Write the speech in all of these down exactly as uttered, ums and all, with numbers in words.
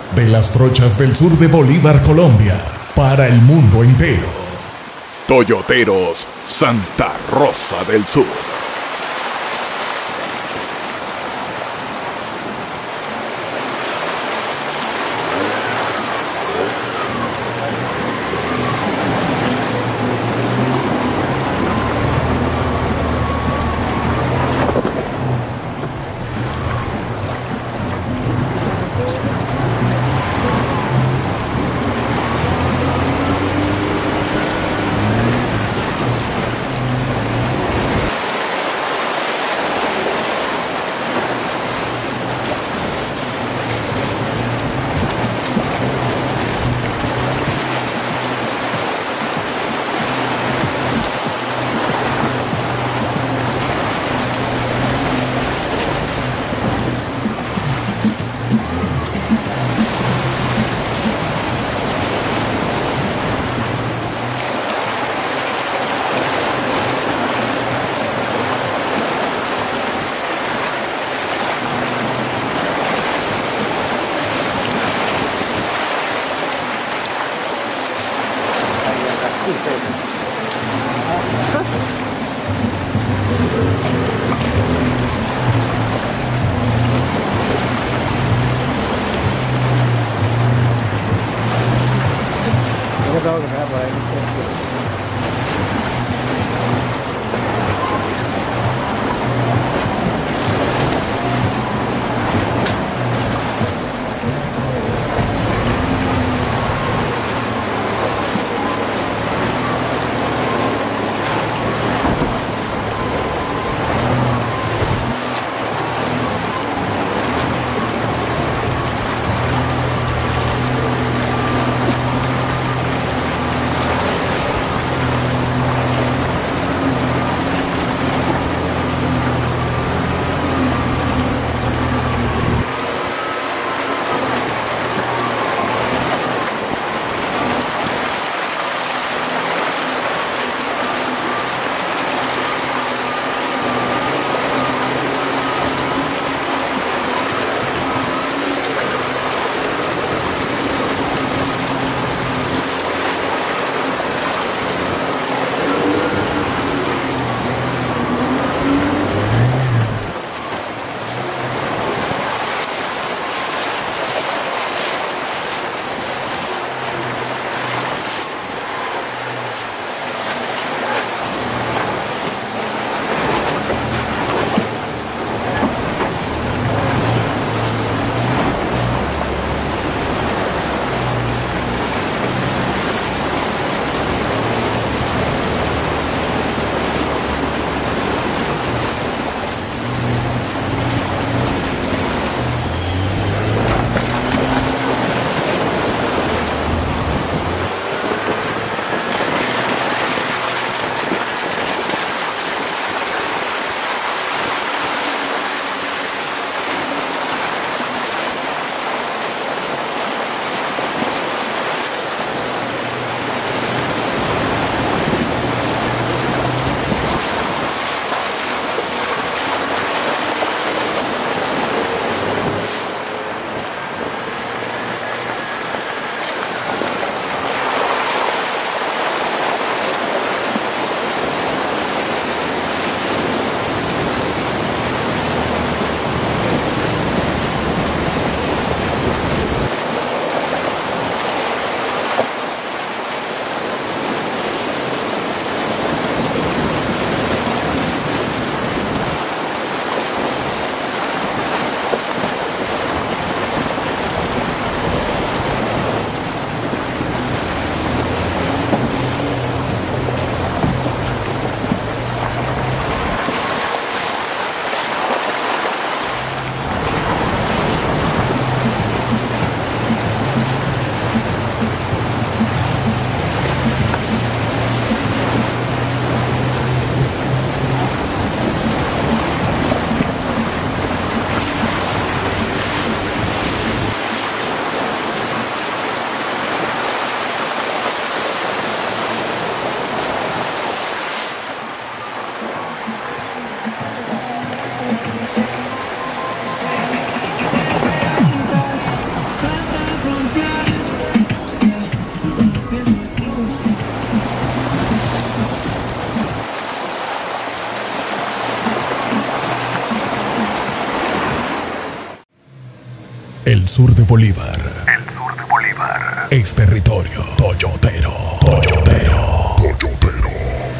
De las trochas del sur de Bolívar, Colombia, para el mundo entero. Toyoteros Santa Rosa del Sur. El sur de Bolívar. El sur de Bolívar. Es territorio toyotero. Toyotero. Toyotero.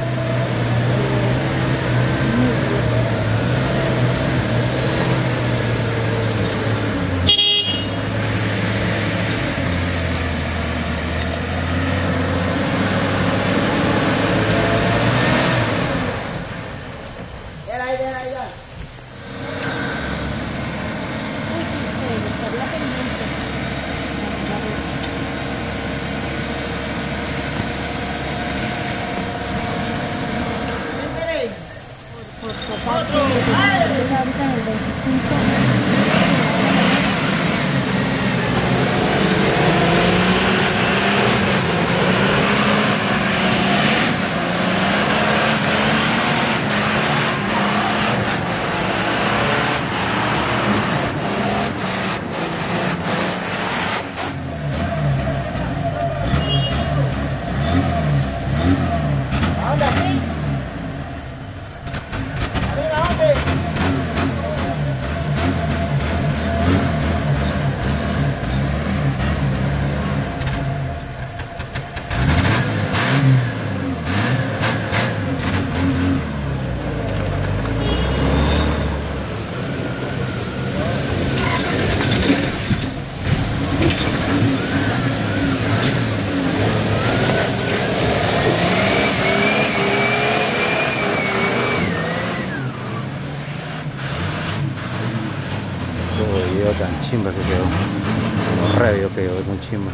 Tan chimba que quedó, re video que quedó, es un chimba.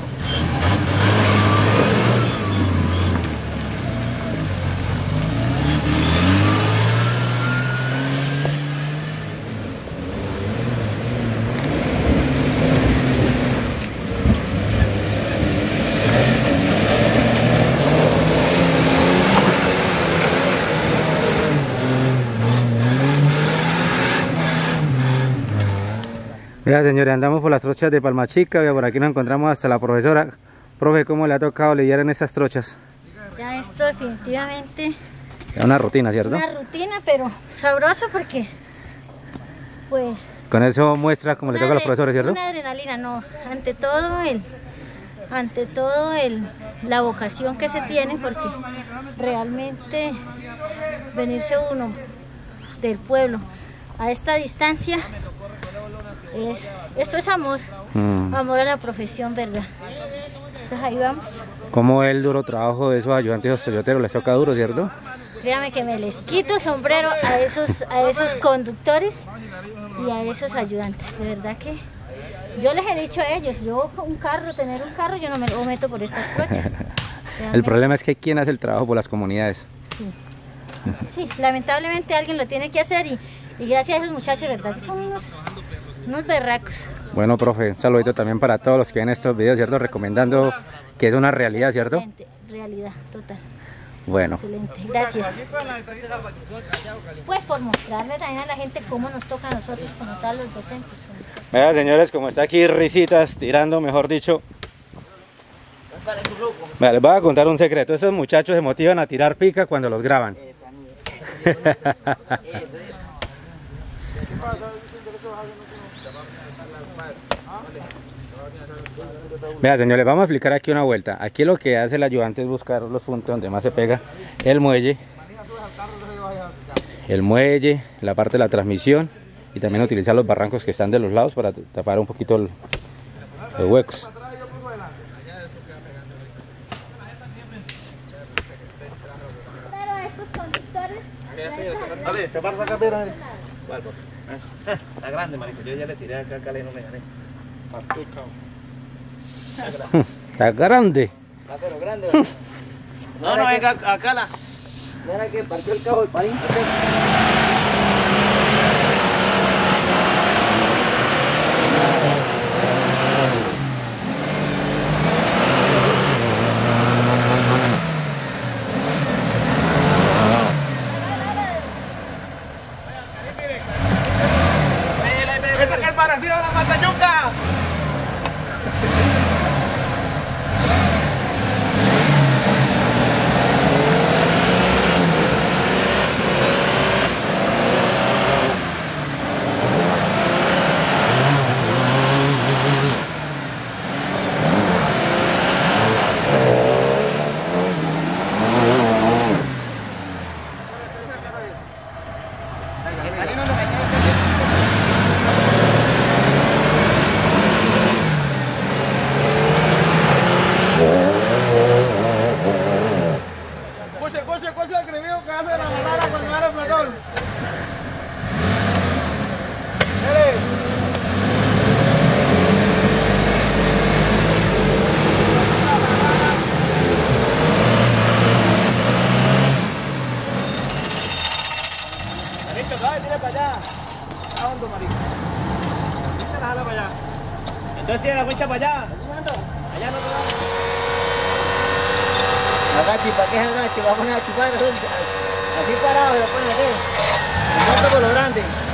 Mira, señores, andamos por las trochas de Palma Chica, y por aquí nos encontramos hasta la profesora. Profe, ¿cómo le ha tocado lidiar en estas trochas? Ya esto definitivamente... Es una rutina, ¿cierto? Una rutina, pero sabroso porque, pues... Con eso muestra como le toca a los profesores, ¿cierto? Una adrenalina, no. Ante todo, el, ante todo el, la vocación que se tiene, porque realmente venirse uno del pueblo a esta distancia... Es, eso es amor, mm. amor a la profesión, ¿verdad? Entonces ahí vamos. ¿Cómo el duro trabajo de esos ayudantes de los toyoteros les toca duro, cierto? Créame que me les quito el sombrero a esos, a esos conductores y a esos ayudantes. De verdad que yo les he dicho a ellos, yo un carro, tener un carro, yo no me lo meto por estas trochas. El problema es que ¿quién hace el trabajo por las comunidades? Sí, sí, lamentablemente alguien lo tiene que hacer y, y gracias a esos muchachos, ¿verdad? Que son unos... unos berracos. Bueno, profe, un saludito también para todos los que ven estos videos, ¿cierto? Recomendando que es una realidad, ¿cierto? Excelente, realidad, total. Bueno. Excelente, gracias. Pues por mostrarle también a la gente cómo nos toca a nosotros como tal los docentes. Vean, señores, como está aquí Risitas tirando, mejor dicho. Vean, les voy a contar un secreto. Esos muchachos se motivan a tirar pica cuando los graban. Mira, señores, vamos a explicar aquí una vuelta. Aquí lo que hace el ayudante es buscar los puntos donde más se pega el muelle, el muelle, la parte de la transmisión, y también utilizar los barrancos que están de los lados para tapar un poquito el, los huecos. Pero estos conductores... Dale, se para acá, mira. Está grande, marico. Yo ya le tiré acá, acá le no me gané. Está grande. Está pero grande. No, no, venga acá la. Mira que partió el cabo el parín. ¡Esta que es parecido a la matayuca! tiene la wincha para allá. Allá no te Agachi, ¿para qué es agachi? Vamos a poner a chupar así parado, lo ponen aquí. Tanto por lo grande.